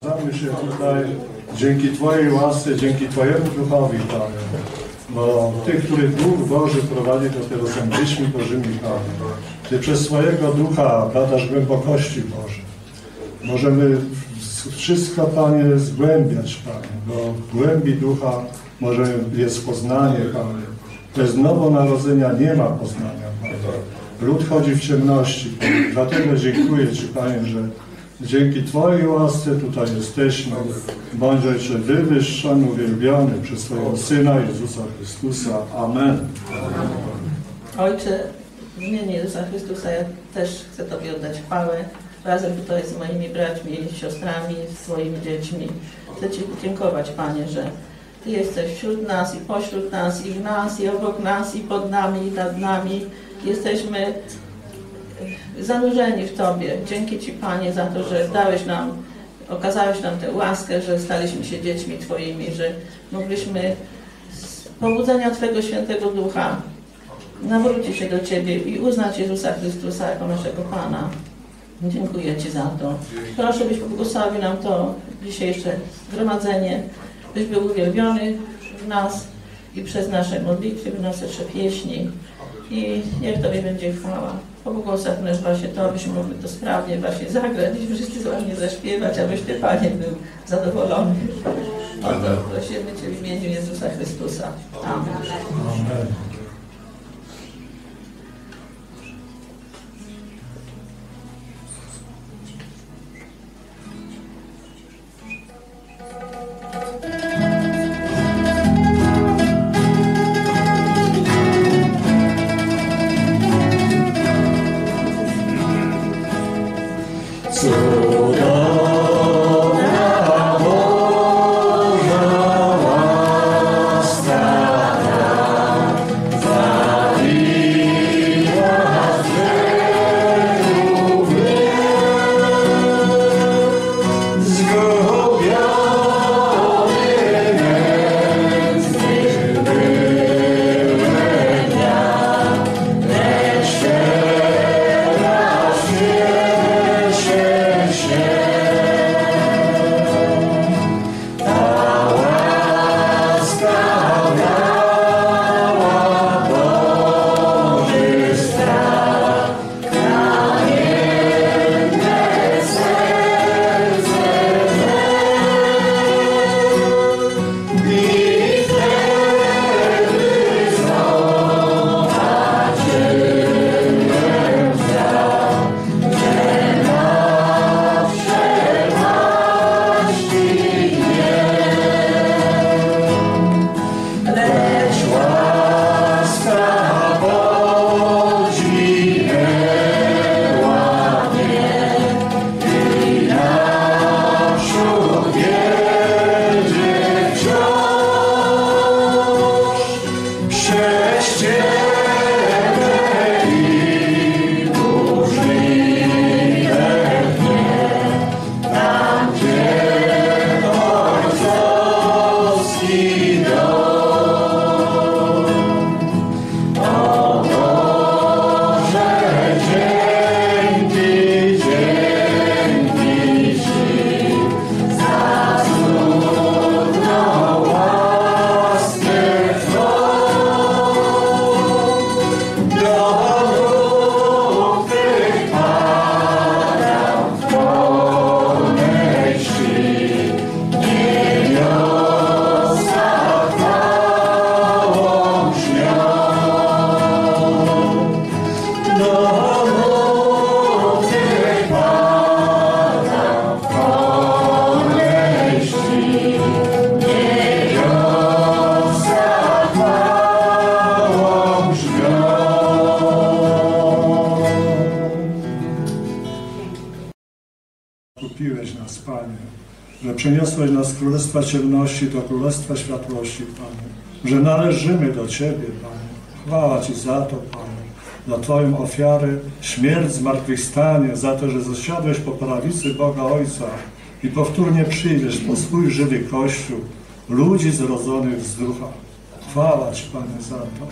Zachęcamy się tutaj dzięki Twojej łasce, dzięki Twojemu Duchowi, Panie. Bo tych, których Duch Boży prowadzi, dopiero są dziećmi Bożymi, Panie. Ty przez swojego Ducha badasz głębokości Boże. Możemy wszystko, Panie, zgłębiać, Panie, bo w głębi Ducha może jest poznanie, Panie. Bez nowonarodzenia nie ma poznania, Panie. Lud chodzi w ciemności, Panie. Dlatego dziękuję Ci, Panie, że dzięki Twojej łasce tutaj jesteśmy. Bądź Ojcze wywyższony, uwielbiony przez Twojego Syna Jezusa Chrystusa. Amen. Ojcze, w imieniu Jezusa Chrystusa ja też chcę Tobie oddać chwałę. Razem tutaj z moimi braćmi i siostrami, z swoimi dziećmi. Chcę Ci podziękować, Panie, że Ty jesteś wśród nas i pośród nas, i w nas, i obok nas, i pod nami, i nad nami. Jesteśmy zanurzeni w Tobie. Dzięki Ci, Panie, za to, że okazałeś nam tę łaskę, że staliśmy się dziećmi Twoimi, że mogliśmy z pobudzenia Twojego Świętego Ducha nawrócić się do Ciebie i uznać Jezusa Chrystusa jako naszego Pana. Dziękuję Ci za to. Proszę, byś pobłogosławił nam to dzisiejsze zgromadzenie, byś był uwielbiony w nas i przez nasze modlitwy, nasze pieśni. I niech Tobie będzie chwała. Pobłogosław nas właśnie to, abyśmy mogli to sprawnie właśnie zagrać i wszyscy ładnie zaśpiewać, abyś Ty, Panie, był zadowolony. O to prosimy Cię w imieniu Jezusa Chrystusa. Amen. Amen. Kupiłeś nas, Panie, że przeniosłeś nas z królestwa ciemności do królestwa światłości, Panie, że należymy do Ciebie, Panie. Chwała Ci za to, Panie, za Twoją ofiarę, śmierć, zmartwychwstanie, za to, że zasiadłeś po prawicy Boga Ojca i powtórnie przyjdziesz po swój żywy Kościół, ludzi zrodzonych z Ducha. Chwała Ci, Panie, za to.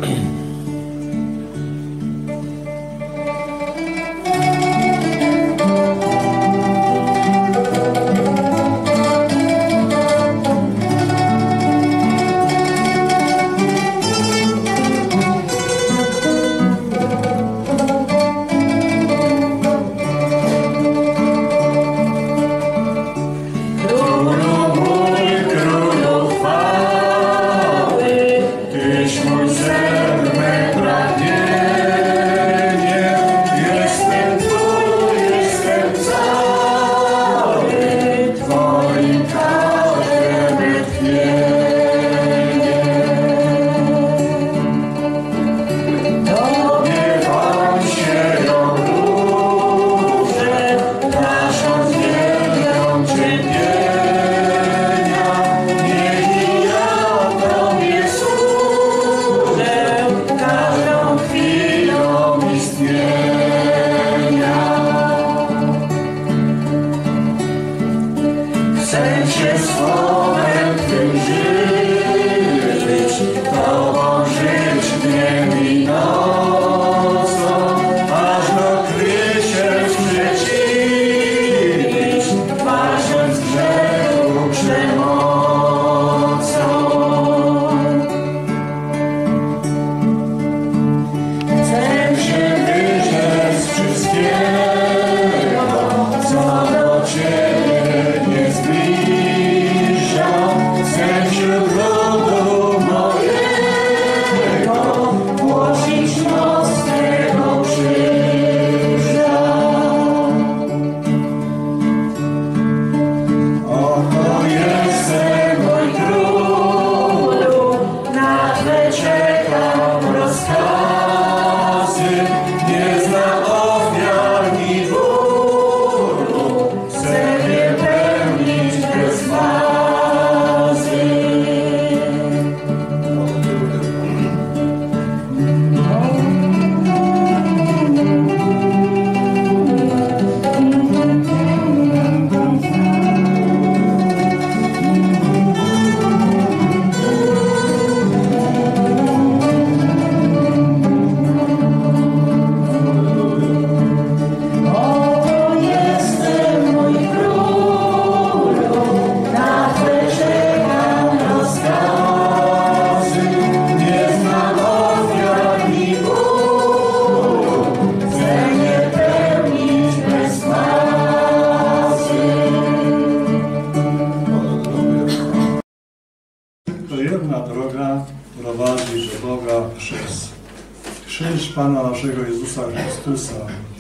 Pana naszego Jezusa Chrystusa.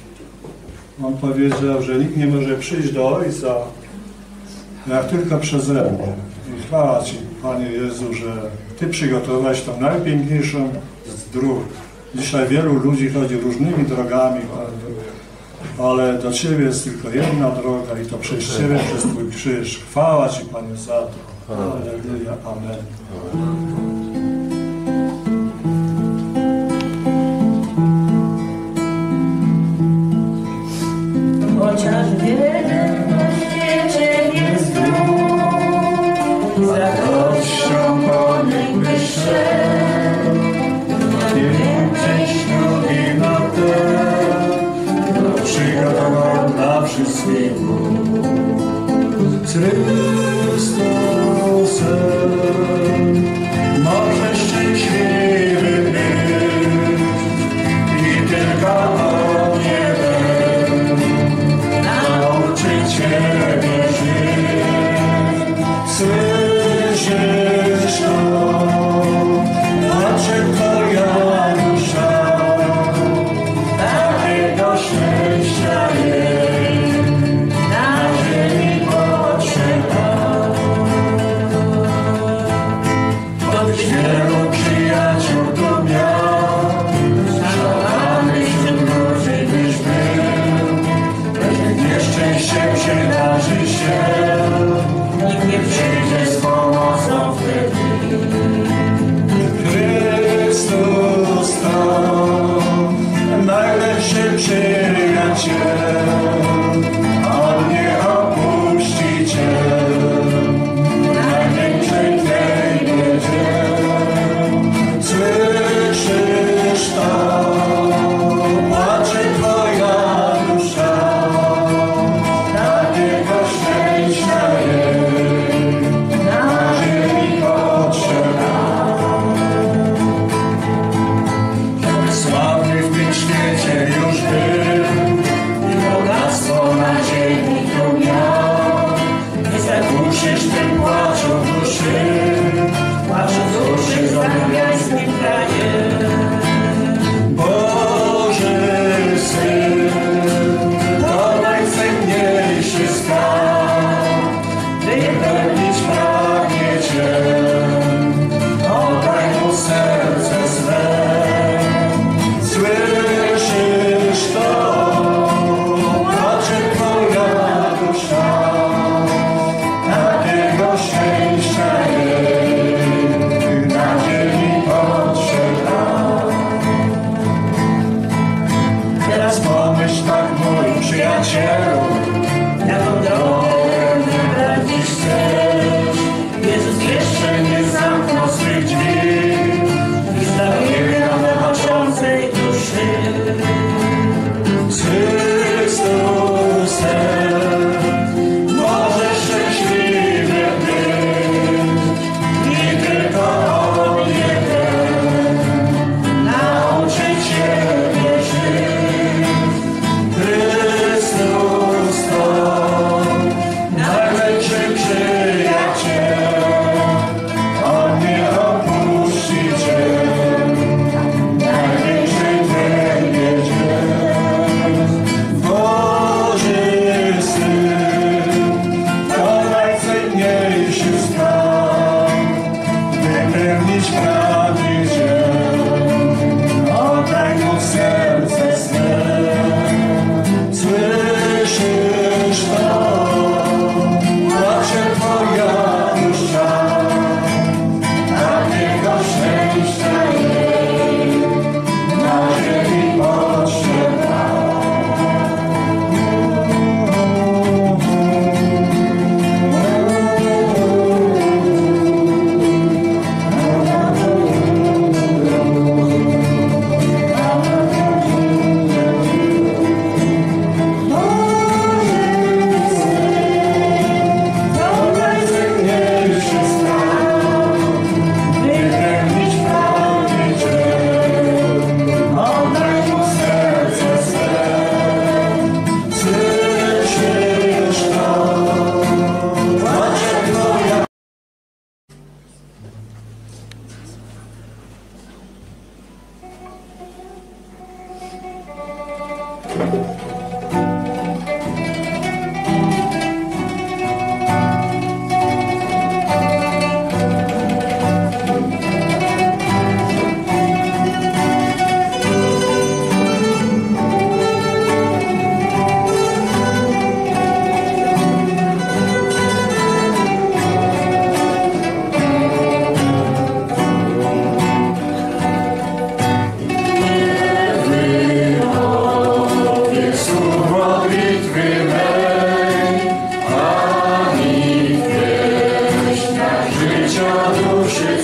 On powiedział, że nikt nie może przyjść do Ojca, jak tylko przeze mnie. I chwała Ci, Panie Jezu, że Ty przygotowałeś tą najpiękniejszą z dróg. Dzisiaj wielu ludzi chodzi różnymi drogami, ale do Ciebie jest tylko jedna droga i to przez Ciebie, przez Twój krzyż. Chwała Ci, Panie, za to. Alleluja. Amen. Chociaż wiele na świecie jest dróg, z radością po nich wyszedł. Nie więcej ślubi na ten, przygotował dla wszystkich Bóg. Z Chrystusem może szczęśliwy być i tylko On jeden nauczy Ciebie żyć. Słyszysz to, oczy to Janusza, takiego szczęścia jej na ziemi potrzeba.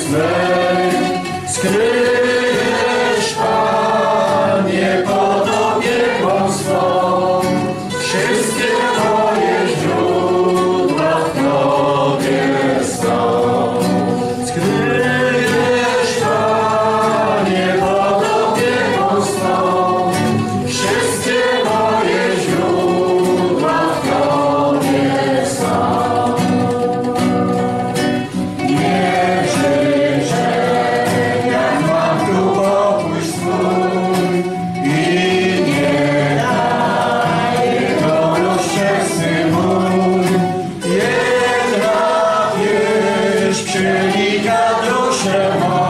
swej skryjesz, Panie, pod opieką swą. Wszystkie moje źródła w Tobie są. Skryjesz, Panie, pod opieką swą. Wszystkie moje źródła w Tobie są. Nie życzę, jak mam tu pokój swój i nie daję go rozczesny mój. Jedna pieśń przenika duszę mą.